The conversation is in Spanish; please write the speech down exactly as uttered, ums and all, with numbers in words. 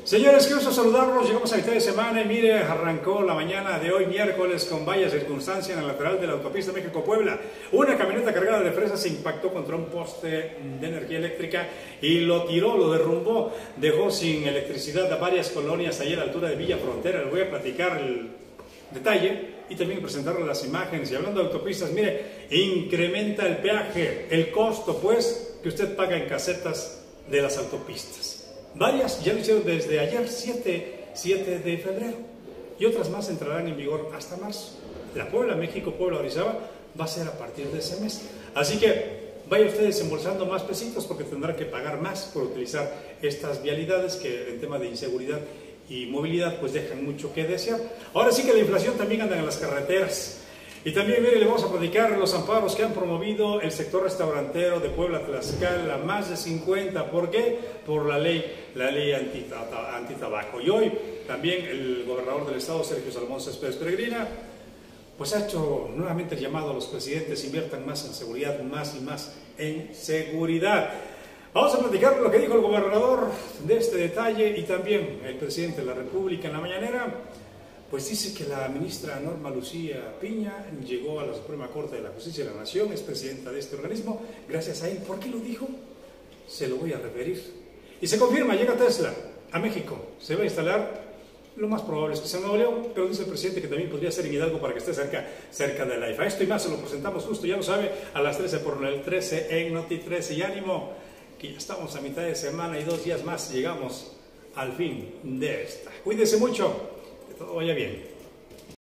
Señores, qué gusto saludarlos. Llegamos a mitad de semana y mire, arrancó la mañana de hoy, miércoles, con vaya circunstancia en el lateral de la autopista México-Puebla. Una camioneta cargada de fresas se impactó contra un poste de energía eléctrica y lo tiró, lo derrumbó. Dejó sin electricidad a varias colonias ahí a la altura de Villa Frontera. Les voy a platicar el detalle y también presentarles las imágenes. Y hablando de autopistas, mire, incrementa el peaje, el costo, pues, que usted paga en casetas de las autopistas. Varias ya lo hicieron desde ayer, siete de febrero, y otras más entrarán en vigor hasta marzo. La Puebla, México, Puebla, Orizaba va a ser a partir de ese mes. Así que vaya usted desembolsando más pesitos porque tendrá que pagar más por utilizar estas vialidades que en tema de inseguridad y movilidad pues dejan mucho que desear. Ahora sí que la inflación también anda en las carreteras. Y también, mire, le vamos a platicar los amparos que han promovido el sector restaurantero de Puebla, Tlaxcala, más de cincuenta. ¿Por qué? Por la ley, la ley antitabaco. Y hoy también el gobernador del estado, Sergio Salomón Céspedes Peregrina, pues ha hecho nuevamente el llamado a los presidentes: inviertan más en seguridad, más y más en seguridad. Vamos a platicar lo que dijo el gobernador de este detalle y también el presidente de la República en la mañanera. Pues dice que la ministra Norma Lucía Piña llegó a la Suprema Corte de la Justicia de la Nación, es presidenta de este organismo, gracias a él. ¿Por qué lo dijo? Se lo voy a referir. Y se confirma, llega Tesla a México, se va a instalar, lo más probable es que sea en Nuevo León, pero dice el presidente que también podría ser en Hidalgo para que esté cerca, cerca de la I F A. Esto y más se lo presentamos justo, ya lo sabe, a las trece por el trece en Noti trece. Y ánimo, que ya estamos a mitad de semana y dos días más llegamos al fin de esta. Cuídese mucho. Que todo vaya bien.